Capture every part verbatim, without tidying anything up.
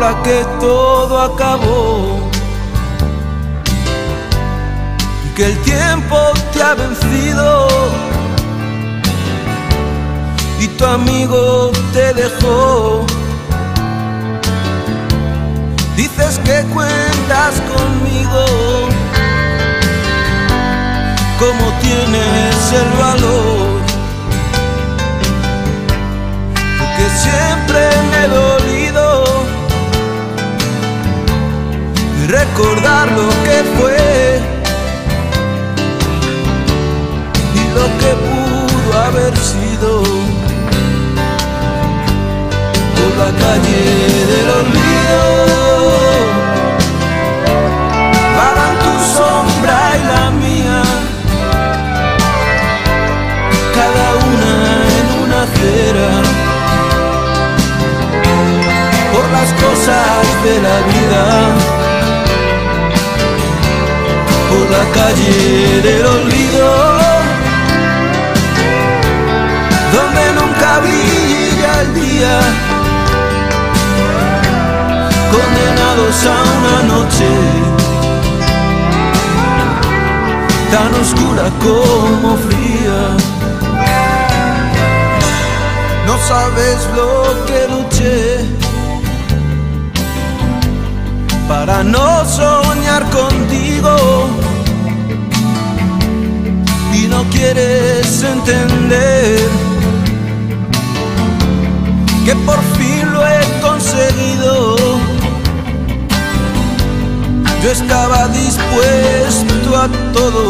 ahora que todo acabó y que el tiempo te ha vencido y tu amigo te dejó. Dices que cuentas conmigo, ¿cómo tienes el valor? Porque siempre me he dolido y recordar lo que fue y lo que pudo haber sido. Por la calle del olvido vagan tu sombra y la mía, cada una en una acera, por las cosas de la vida. Por la calle del olvido, donde nunca brilla el día, condenados a una noche tan oscura como fría. No sabes lo que luché para no soñar contigo y no quieres entender que por fin lo he conseguido. Yo estaba dispuesto a todo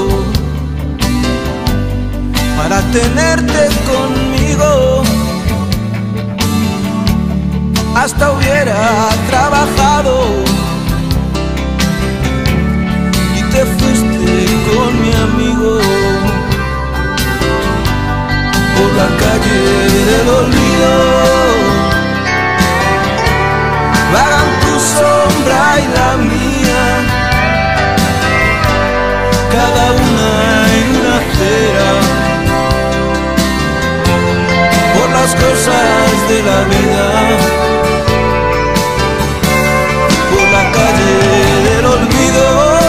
para tenerte conmigo, hasta hubiera trabajado y te fuiste con mi amigo. Por la calle del olvido vagan tu sombra y la mía, cada una en una acera, por las cosas de la vida. Por la calle del olvido,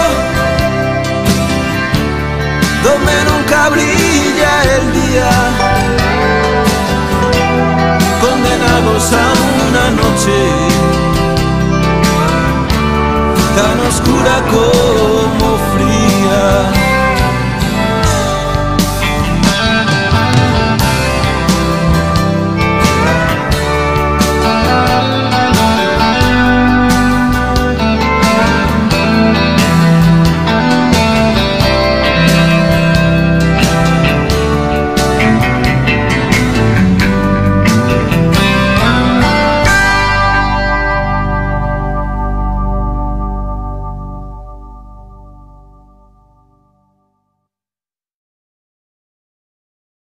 donde nunca brilla el día, condenados a una noche tan oscura como